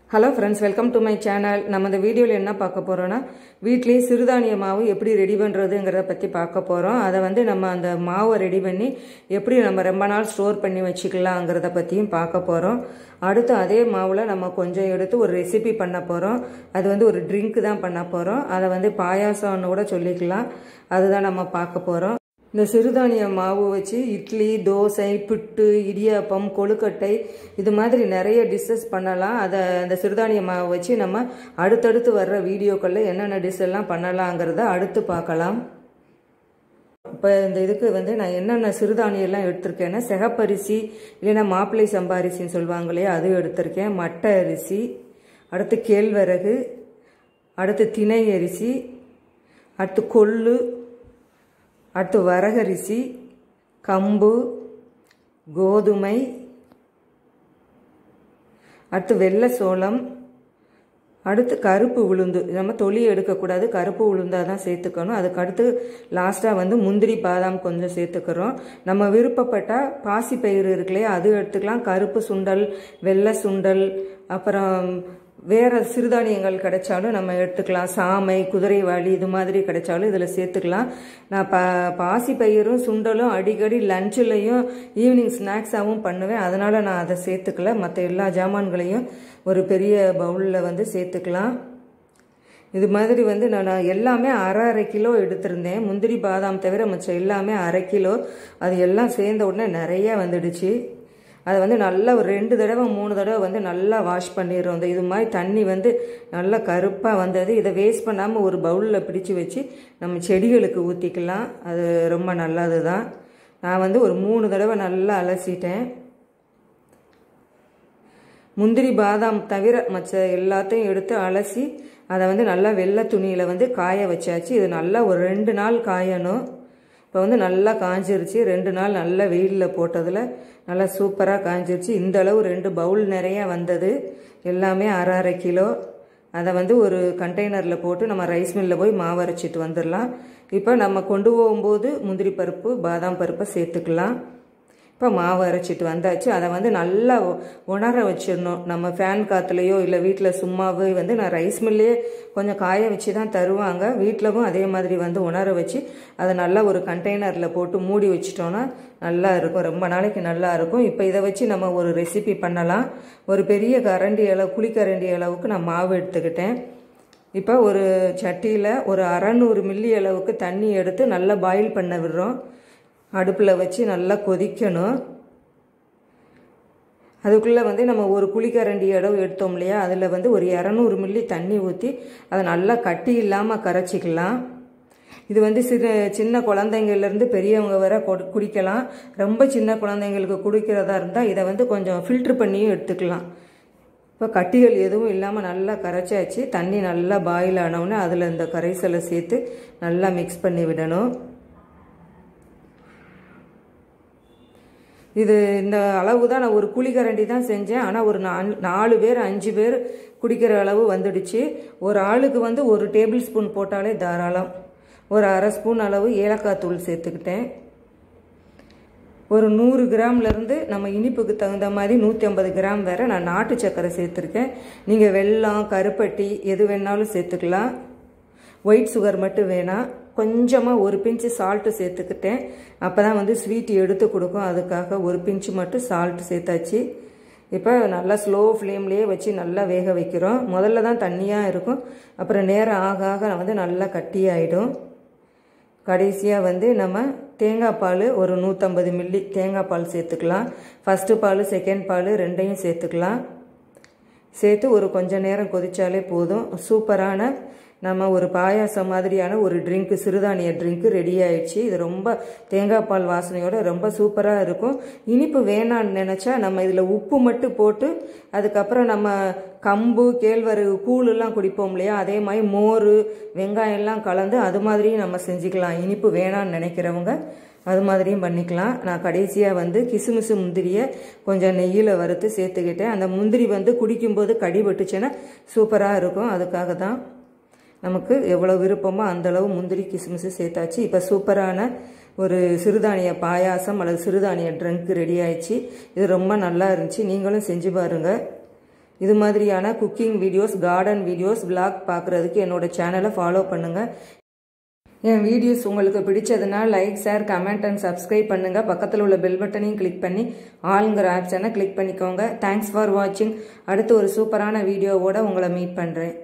Hello friends, welcome to my channel. நம்ம இந்த வீடியோல என்ன பார்க்க போறோம்னா வீட்லயே சிறுதானிய மாவு எப்படி ரெடி பண்றதுங்கறத பத்தி பார்க்க போறோம். அத வந்து நம்ம அந்த மாவை ரெடி பண்ணி எப்படி நம்ம ரொம்ப நாள் ஸ்டோர் பண்ணி வச்சுக்கலாம்ங்கறத பத்தியும் பார்க்க போறோம். அடுத்து அதே மாவுல நம்ம கொஞ்சம் எடுத்து ஒரு ரெசிபி பண்ண போறோம். அது வந்து ஒரு ட்ரிங்க் தான் பண்ண போறோம். அத வந்து பாயாசம்னு கூட சொல்லிக்கலாம். அதுதான் நம்ம பார்க்க போறோம். இந்த சிறுதானிய மாவு வச்சு இட்லி, தோசை, புட்டு, இடியாப்பம், கொழுக்கட்டை இது மாதிரி நிறைய டிஷ்ஷஸ் பண்ணலாம். அந்த சிறுதானிய மாவு வச்சு நம்ம அடுத்தடுத்து வர்ற வீடியோக்கள்ல என்னென்ன டிஷ் எல்லாம் பண்ணலாங்கிறத அடுத்து பார்க்கலாம். இப்போ இந்த இதுக்கு வந்து நான் என்னென்ன சிறுதானியம் எல்லாம் எடுத்திருக்கேன்னா சிகப்பரிசி இல்லைன்னா மாப்பிள்ளை சம்பா அரிசின்னு சொல்லுவாங்க இல்லையா, அது எடுத்திருக்கேன். மட்டை அரிசி, அடுத்து கேழ்வரகு, அடுத்து திணை அரிசி, அடுத்து கொள்ளு, அடுத்து வரகரிசி, கம்பு, கோதுமை, அடுத்து வெள்ளை சோளம், அடுத்து கருப்பு உளுந்து. நம்ம தொலி எடுக்கக்கூடாது, கருப்பு உளுந்தாக தான் சேர்த்துக்கணும். அதுக்கு அடுத்து லாஸ்ட்டாக வந்து முந்திரி, பாதாம் கொஞ்சம் சேர்த்துக்கிறோம். நம்ம விருப்பப்பட்டால் பாசிப்பயிறு இருக்குல்லையா, அது எடுத்துக்கலாம். கருப்பு சுண்டல், வெள்ளை சுண்டல், அப்புறம் வேறு சிறுதானியங்கள் கிடைச்சாலும் நம்ம எடுத்துக்கலாம். சாமை, குதிரைவாளி இது மாதிரி கிடைச்சாலும் இதில் சேர்த்துக்கலாம். நான் பாசிப்பயிரும் சுண்டலும் அடிக்கடி லஞ்சுலையும் ஈவினிங் ஸ்நாக்ஸாகவும் பண்ணுவேன். அதனால் நான் அதை சேர்த்துக்கல. மற்ற எல்லா ஜாமான்களையும் ஒரு பெரிய பவுலில் வந்து சேர்த்துக்கலாம். இது மாதிரி வந்து நான் எல்லாமே அரை கிலோ எடுத்திருந்தேன். முந்திரி, பாதாம் தவிர மிச்சம் எல்லாமே அரை கிலோ. அது எல்லாம் சேர்ந்த உடனே நிறைய வந்துடுச்சு. அதை வந்து நல்லா ஒரு 2 தடவை 3 தடவை வந்து நல்லா வாஷ் பண்ணிடுறோம். இது மாதிரி தண்ணி வந்து நல்லா கருப்பாக வந்தது. இதை வேஸ்ட் பண்ணாமல் ஒரு பவுலில் பிடிச்சி வச்சு நம்ம செடிகளுக்கு ஊற்றிக்கலாம். அது ரொம்ப நல்லது தான். நான் வந்து ஒரு 3 தடவை நல்லா அலசிட்டேன். முந்திரி, பாதாம் தவிர மற்ற எல்லாத்தையும் எடுத்து அலசி அதை வந்து நல்லா வெள்ளை துணியில் வந்து காய வச்சாச்சு. இது நல்லா ஒரு 2 நாள் காயணும். இப்போ வந்து நல்லா காஞ்சிருச்சு. 2 நாள் நல்லா வெயிலில் போட்டதில் நல்லா சூப்பராக காஞ்சிருச்சு. இந்த அளவு 2 பவுல் நிறைய வந்தது. எல்லாமே அரை கிலோ. அதை வந்து ஒரு கண்டெய்னரில் போட்டு நம்ம ரைஸ் மில்லில் போய் மாவு அரைச்சிட்டு வந்துடலாம். இப்போ நம்ம கொண்டு போகும்போது முந்திரி பருப்பு, பாதாம் பருப்பை சேர்த்துக்கலாம். இப்போ மாவு அரைச்சிட்டு வந்தாச்சு. அதை வந்து நல்லா உணர வச்சிடணும். நம்ம ஃபேன் காற்றுலையோ இல்லை வீட்டில் சும்மாவே வந்து நான் ரைஸ் மில்லையே கொஞ்சம் காய வச்சு தான் தருவாங்க. வீட்டிலவும் அதே மாதிரி வந்து உணர வச்சு அதை நல்லா ஒரு கண்டெய்னரில் போட்டு மூடி வச்சிட்டோன்னா நல்லா இருக்கும். ரொம்ப நாளைக்கு நல்லா இருக்கும். இப்போ இதை வச்சு நம்ம ஒரு ரெசிபி பண்ணலாம். ஒரு பெரிய கரண்டி அளவு, குழிக்கரண்டி அளவுக்கு நான் மாவு எடுத்துக்கிட்டேன். இப்போ ஒரு சட்டியில் ஒரு 600 மில்லி அளவுக்கு தண்ணி எடுத்து நல்லா பாயில் பண்ண விடுறோம். அடுப்பில் வச்சு நல்லா கொதிக்கணும். அதுக்குள்ளே வந்து நம்ம ஒரு குழிக்கரண்டி அளவு எடுத்தோம் இல்லையா, அதில் வந்து ஒரு 200 மில்லி தண்ணி ஊற்றி அதை நல்லா கட்டி இல்லாமல் கரைச்சிக்கலாம். இது வந்து சின்ன குழந்தைங்கள்லேருந்து பெரியவங்க வர குடிக்கலாம். ரொம்ப சின்ன குழந்தைங்களுக்கு குடிக்கிறதா இருந்தால் இதை வந்து கொஞ்சம் ஃபில்ட்ரு பண்ணியும் எடுத்துக்கலாம். இப்போ கட்டிகள் எதுவும் இல்லாமல் நல்லா கரைச்சாச்சு. தண்ணி நல்லா பாயில் ஆனவுடனே அதில் இந்த கரைசலை சேர்த்து நல்லா மிக்ஸ் பண்ணி விடணும். இது இந்த அளவு தான். நான் ஒரு குழிக்கரண்டி தான் செஞ்சேன். ஆனால் ஒரு 4 பேர் 5 பேர் குடிக்கிற அளவு வந்துடுச்சு. ஒரு ஆளுக்கு வந்து 1 டேபிள் ஸ்பூன் போட்டாலே தாராளம். ஒரு அரை ஸ்பூன் அளவு ஏலக்காய் தூள் சேர்த்துக்கிட்டேன். ஒரு 100 கிராம்லேருந்து நம்ம இனிப்புக்கு தகுந்த மாதிரி 150 கிராம் வேறு நான் நாட்டு சர்க்கரை சேர்த்துருக்கேன். நீங்கள் வெல்லம், கருப்பட்டி எது வேணாலும் சேர்த்துக்கலாம். ஒயிட் சுகர் மட்டும் வேணாம். கொஞ்சமாக ஒரு பிஞ்சு சால்ட்டு சேர்த்துக்கிட்டேன். அப்போ தான் வந்து ஸ்வீட் எடுத்து கொடுக்கும். அதுக்காக ஒரு பிஞ்சு மட்டும் சால்ட்டு சேர்த்தாச்சு. இப்போ நல்லா ஸ்லோ ஃப்ளேம்லேயே வச்சு நல்லா வேக வைக்கிறோம். முதல்ல தான் தண்ணியாக இருக்கும். அப்புறம் நேரம் ஆக ஆக வந்து நல்லா கட்டியாயிடும். கடைசியாக வந்து நம்ம தேங்காய் பால் ஒரு 150 மில்லி தேங்காய் பால் சேர்த்துக்கலாம். ஃபஸ்ட்டு பால், செகண்ட் பால் ரெண்டையும் சேர்த்துக்கலாம். சேர்த்து ஒரு கொஞ்சம் நேரம் கொதிச்சாலே போதும். சூப்பரான நம்ம ஒரு பாயாசம் மாதிரியான ஒரு ட்ரிங்க்கு, சிறுதானிய ட்ரிங்க்கு ரெடி ஆயிடுச்சு. இது ரொம்ப தேங்காய் பால் வாசனையோட ரொம்ப சூப்பராக இருக்கும். இனிப்பு வேணான்னு நினச்சா நம்ம இதில் உப்பு மட்டும் போட்டு அதுக்கப்புறம் நம்ம கம்பு, கேழ்வரகு கூழெல்லாம் குடிப்போம் இல்லையா, அதே மாதிரி மோர், வெங்காயம் எல்லாம் கலந்து அது மாதிரியும் நம்ம செஞ்சுக்கலாம். இனிப்பு வேணான்னு நினைக்கிறவங்க அது மாதிரியும் பண்ணிக்கலாம். நான் கடைசியாக வந்து கிசுமிசு முந்திரியை கொஞ்சம் நெய்யில் வறுத்து சேர்த்துக்கிட்டேன். அந்த முந்திரி வந்து குடிக்கும்போது கடிபட்டுச்சுன்னா சூப்பராக இருக்கும். அதுக்காக தான் நமக்கு எவ்வளோ விருப்பமோ அந்தளவு முந்திரி, கிஸ்மிஸ் சேர்த்தாச்சு. இப்போ சூப்பரான ஒரு சிறுதானிய பாயாசம் அல்லது சிறுதானிய ட்ரிங்க் ரெடி ஆயிடுச்சு. இது ரொம்ப நல்லா இருந்துச்சு. நீங்களும் செஞ்சு பாருங்கள். இது மாதிரியான cooking videos, garden videos, vlog பார்க்குறதுக்கு என்னோட சேனலை ஃபாலோ பண்ணுங்கள். என் வீடியோஸ் உங்களுக்கு பிடிச்சதுன்னா like, share, comment and subscribe பண்ணுங்கள். பக்கத்தில் உள்ள பெல் பட்டனையும் கிளிக் பண்ணி ஆளுங்கிற ஆப்ஷனை கிளிக் பண்ணிக்கோங்க. தேங்க்ஸ் ஃபார் வாட்சிங். அடுத்து ஒரு சூப்பரான வீடியோவோட உங்களை மீட் பண்ணுறேன்.